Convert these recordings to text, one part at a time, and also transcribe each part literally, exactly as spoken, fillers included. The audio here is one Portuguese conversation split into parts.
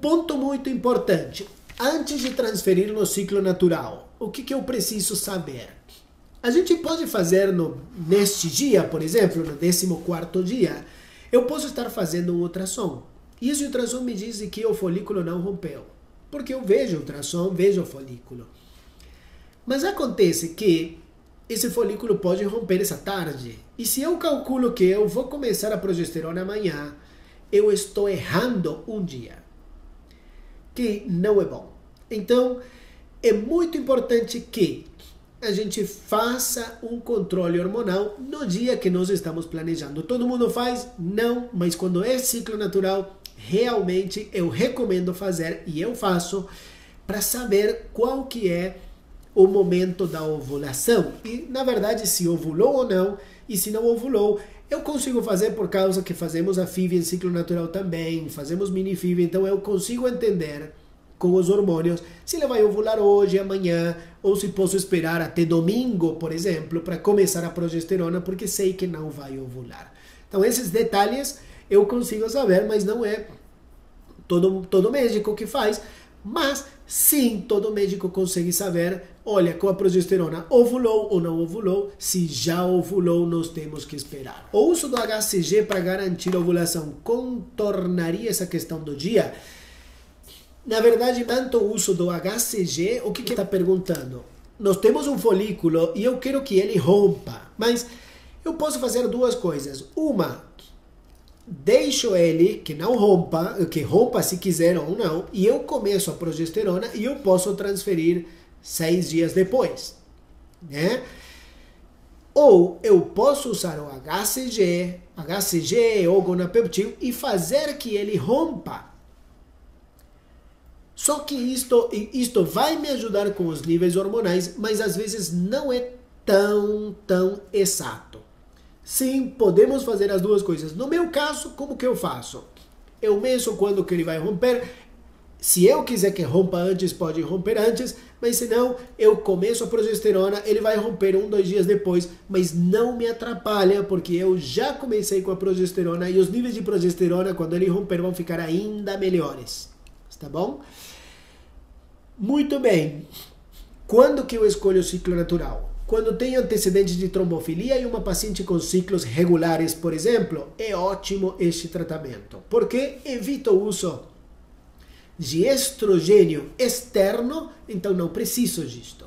ponto muito importante. Antes de transferir no ciclo natural, o que, que eu preciso saber? A gente pode fazer no, neste dia, por exemplo, no décimo quarto dia, eu posso estar fazendo um ultrassom. E esse ultrassom me diz que o folículo não rompeu. Porque eu vejo o ultrassom, vejo o folículo. Mas acontece que esse folículo pode romper essa tarde. E se eu calculo que eu vou começar a progesterona amanhã, eu estou errando um dia. Que não é bom. Então, é muito importante que a gente faça um controle hormonal no dia que nós estamos planejando. Todo mundo faz? Não, mas quando é ciclo natural, realmente eu recomendo fazer e eu faço para saber qual que é o momento da ovulação. E, na verdade, se ovulou ou não, e se não ovulou, eu consigo fazer por causa que fazemos a F I V em ciclo natural também, fazemos mini F I V, então eu consigo entender com os hormônios se ele vai ovular hoje, amanhã, ou se posso esperar até domingo, por exemplo, para começar a progesterona, porque sei que não vai ovular. Então esses detalhes eu consigo saber, mas não é todo, todo médico que faz, mas sim, todo médico consegue saber, olha, com a progesterona ovulou ou não ovulou, se já ovulou, nós temos que esperar. O uso do H C G para garantir a ovulação contornaria essa questão do dia? Na verdade, tanto o uso do H C G, o que que está perguntando? Nós temos um folículo e eu quero que ele rompa, mas eu posso fazer duas coisas. Uma, deixo ele que não rompa, que rompa se quiser ou não, e eu começo a progesterona e eu posso transferir seis dias depois, né? Ou eu posso usar o H C G, H C G ou gonapeptídeo e fazer que ele rompa. Só que isto, isto vai me ajudar com os níveis hormonais, mas às vezes não é tão, tão exato. Sim, podemos fazer as duas coisas. No meu caso, como que eu faço? Eu meço quando que ele vai romper. Se eu quiser que rompa antes, pode romper antes, mas se não, eu começo a progesterona, ele vai romper um, dois dias depois, mas não me atrapalha, porque eu já comecei com a progesterona e os níveis de progesterona, quando ele romper, vão ficar ainda melhores. Tá bom? Muito bem. Quando que eu escolho o ciclo natural? Quando tem antecedentes de trombofilia e uma paciente com ciclos regulares, por exemplo, é ótimo este tratamento, porque evita o uso de estrogênio externo, então não preciso disto.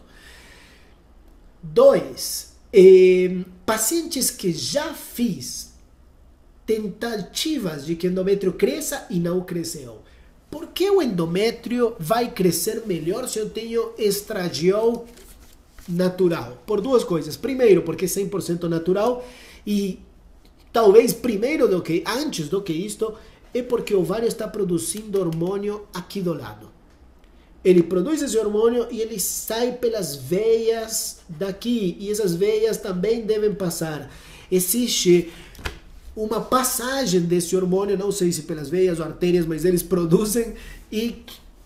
Dois, eh, pacientes que já fiz tentativas de que o endométrio cresça e não cresceu. Por que o endométrio vai crescer melhor se eu tenho estradiol natural? Por duas coisas. Primeiro, porque é cem por cento natural, e talvez primeiro do que, antes do que isto, é porque o ovário está produzindo hormônio aqui do lado. Ele produz esse hormônio e ele sai pelas veias daqui, e essas veias também devem passar. Existe uma passagem desse hormônio, não sei se pelas veias ou artérias, mas eles produzem, e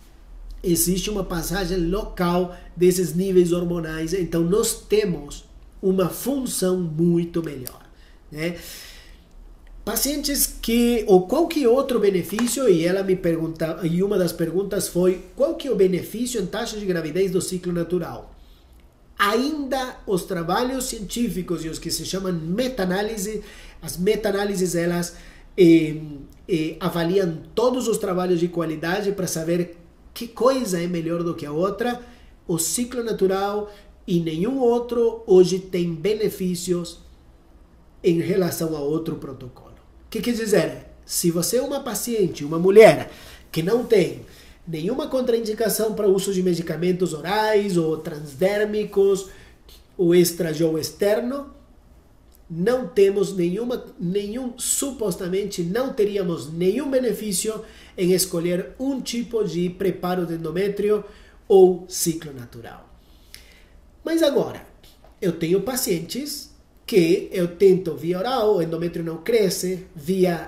existe uma passagem local desses níveis hormonais, então nós temos uma função muito melhor, né? Pacientes que, ou qual que é outro benefício, e ela me pergunta, e uma das perguntas foi, qual que é o benefício em taxa de gravidez do ciclo natural? Ainda os trabalhos científicos e os que se chamam meta-análise, as meta-análises, elas eh, eh, avaliam todos os trabalhos de qualidade para saber que coisa é melhor do que a outra. O ciclo natural e nenhum outro hoje tem benefícios em relação a outro protocolo. O que quer dizer? Se você é uma paciente, uma mulher, que não tem nenhuma contraindicação para o uso de medicamentos orais ou transdérmicos ou estradiol externo, não temos nenhuma, nenhum, supostamente não teríamos nenhum benefício em escolher um tipo de preparo de endométrio ou ciclo natural. Mas agora, eu tenho pacientes que eu tento via oral, o endométrio não cresce, via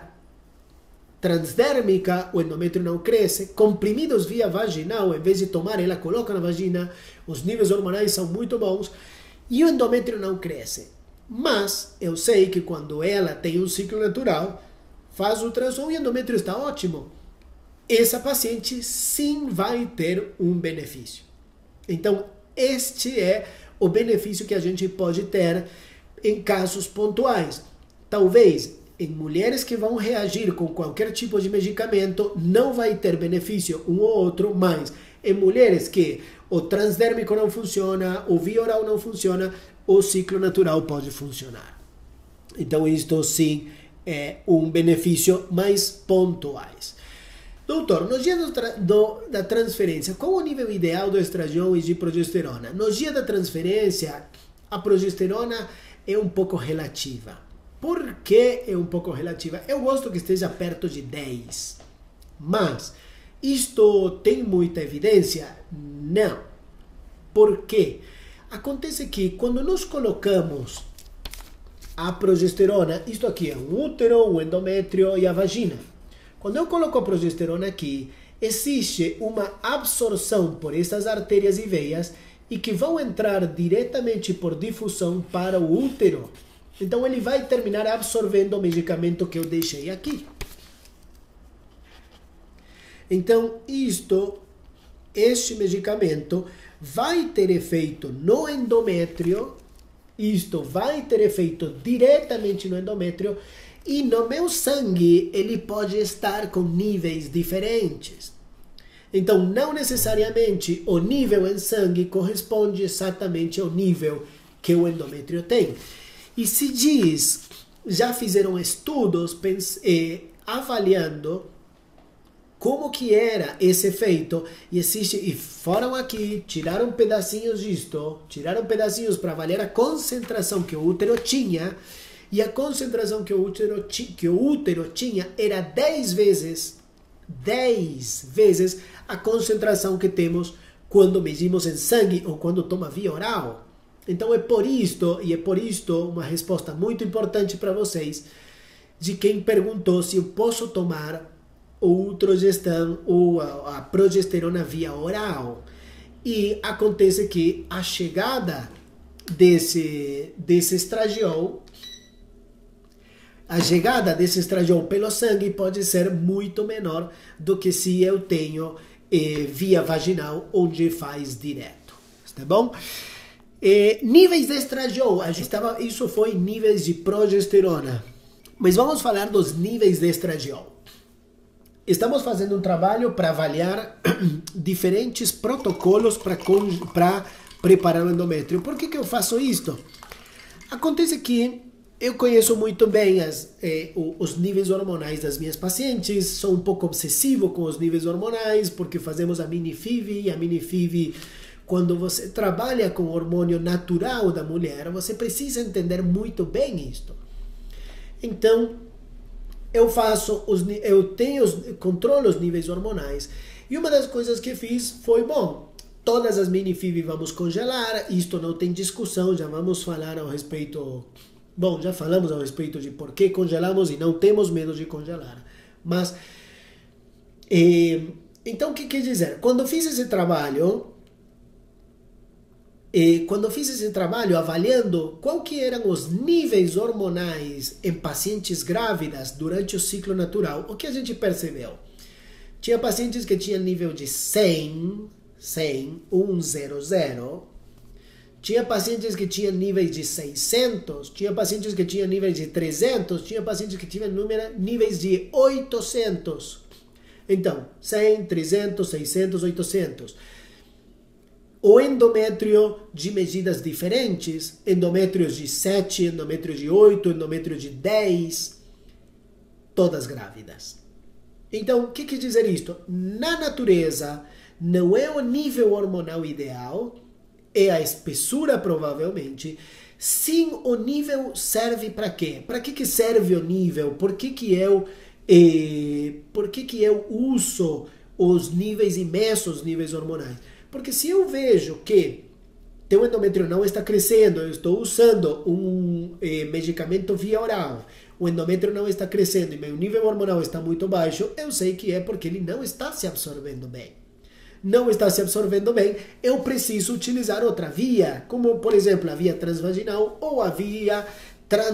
transdérmica, o endométrio não cresce, comprimidos via vaginal, em vez de tomar, ela coloca na vagina, os níveis hormonais são muito bons, e o endométrio não cresce. Mas eu sei que quando ela tem um ciclo natural, faz ultrassom e o endométrio está ótimo. essa paciente sim vai ter um benefício. Então, este é o benefício que a gente pode ter em casos pontuais. Talvez em mulheres que vão reagir com qualquer tipo de medicamento, não vai ter benefício um ou outro, mas em mulheres que o transdérmico não funciona, o via oral não funciona, o ciclo natural pode funcionar. Então, isto sim é um benefício mais pontuais. Doutor, no dia do tra do, da transferência, qual o nível ideal do estradiol e de progesterona? No dia da transferência, a progesterona é um pouco relativa. Por que é um pouco relativa? Eu gosto que esteja perto de dez. Mas, isto tem muita evidência? Não. Por quê? Acontece que quando nós colocamos a progesterona, isto aqui é um útero, um endométrio e a vagina. Quando eu coloco a progesterona aqui, existe uma absorção por essas artérias e veias e que vão entrar diretamente por difusão para o útero. Então ele vai terminar absorvendo o medicamento que eu deixei aqui. Então isto, este medicamento vai ter efeito no endométrio, isto vai ter efeito diretamente no endométrio, e no meu sangue ele pode estar com níveis diferentes. Então, não necessariamente o nível em sangue corresponde exatamente ao nível que o endométrio tem. E se diz, já fizeram estudos eh, avaliando como que era esse efeito, e existe, e foram aqui, tiraram pedacinhos disto, tiraram pedacinhos para avaliar a concentração que o útero tinha, e a concentração que o útero, que o útero tinha era dez vezes, dez vezes a concentração que temos quando medimos em sangue ou quando toma via oral. Então é por isto, e é por isto uma resposta muito importante para vocês, de quem perguntou se eu posso tomar o ultragestan ou a, a progesterona via oral. E acontece que a chegada desse, desse estradiol, a chegada desse estradiol pelo sangue pode ser muito menor do que se eu tenho eh, via vaginal, onde faz direto. Tá bom? Eh, níveis de estradiol, a gente tava, isso foi níveis de progesterona. Mas vamos falar dos níveis de estradiol. Estamos fazendo um trabalho para avaliar diferentes protocolos para preparar o endométrio. Por que que eu faço isto? Acontece que eu conheço muito bem as, eh, os níveis hormonais das minhas pacientes, sou um pouco obsessivo com os níveis hormonais, porque fazemos a mini-F I V, e a mini-F I V, quando você trabalha com o hormônio natural da mulher, você precisa entender muito bem isto. Então, eu faço, os, eu tenho, os, controlo os níveis hormonais, e uma das coisas que fiz foi, bom, todas as mini-F I V vamos congelar, isto não tem discussão, já vamos falar ao respeito... Bom, já falamos a respeito de por que congelamos e não temos medo de congelar. Mas, eh, então o que quer dizer? Quando eu fiz esse trabalho, eh, quando eu fiz esse trabalho avaliando qual que eram os níveis hormonais em pacientes grávidas durante o ciclo natural, o que a gente percebeu? Tinha pacientes que tinham nível de cem, cem, cem, tinha pacientes que tinham níveis de seiscentos, tinha pacientes que tinham níveis de trezentos, tinha pacientes que tinham número, níveis de oitocentos. Então, cem, trezentos, seiscentos, oitocentos. O endométrio de medidas diferentes, endométrios de sete, endométrio de oito, endométrio de dez, todas grávidas. Então, o que quer dizer isto? Na natureza, não é o nível hormonal ideal, é a espessura provavelmente. Sim, o nível serve para quê? Para que que serve o nível? Por que que eu, eh, por que que eu uso os níveis e meço os níveis hormonais? Porque se eu vejo que teu endométrio não está crescendo, eu estou usando um eh, medicamento via oral, o endométrio não está crescendo e meu nível hormonal está muito baixo, eu sei que é porque ele não está se absorvendo bem. Não está se absorvendo bem, eu preciso utilizar outra via, como por exemplo a via transvaginal ou a via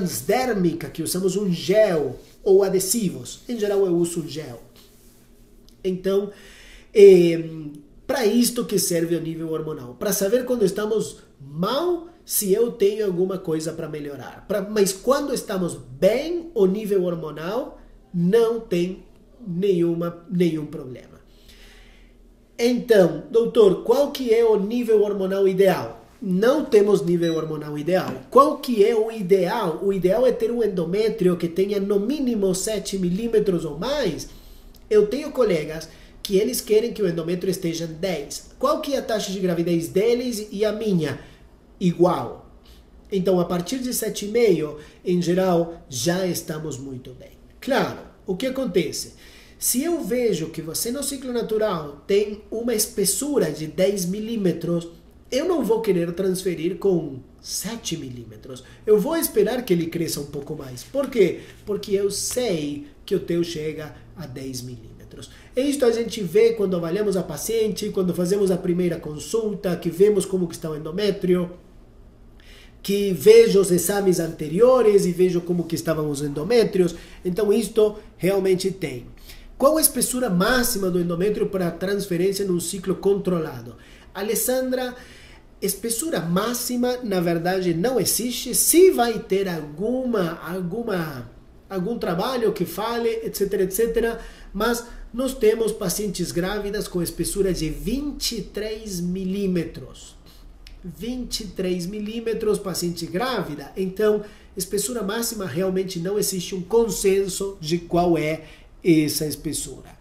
transdérmica, que usamos um gel ou adesivos. Em geral eu uso um gel. Então, é, para isto que serve o nível hormonal, para saber quando estamos mal, se eu tenho alguma coisa para melhorar. Pra, mas quando estamos bem, o nível hormonal não tem nenhuma, nenhum problema. Então, doutor, qual que é o nível hormonal ideal? Não temos nível hormonal ideal. Qual que é o ideal? O ideal é ter um endométrio que tenha no mínimo sete milímetros ou mais. Eu tenho colegas que eles querem que o endométrio esteja dez. Qual que é a taxa de gravidez deles e a minha? Igual. Então, a partir de sete vírgula cinco, em geral, já estamos muito bem. Claro, o que acontece? Se eu vejo que você no ciclo natural tem uma espessura de dez milímetros, eu não vou querer transferir com sete milímetros. Eu vou esperar que ele cresça um pouco mais. Por quê? Porque eu sei que o teu chega a dez milímetros. Isto a gente vê quando avaliamos a paciente, quando fazemos a primeira consulta, que vemos como que está o endométrio, que vejo os exames anteriores e vejo como que estavam os endométrios. Então isto realmente tem. Qual a espessura máxima do endométrio para transferência num ciclo controlado? Alessandra, espessura máxima, na verdade, não existe. Se vai ter alguma, alguma, algum trabalho que fale, etc, etcétera. Mas nós temos pacientes grávidas com espessura de vinte e três milímetros. vinte e três milímetros, paciente grávida. Então, espessura máxima, realmente não existe um consenso de qual é essa espessura.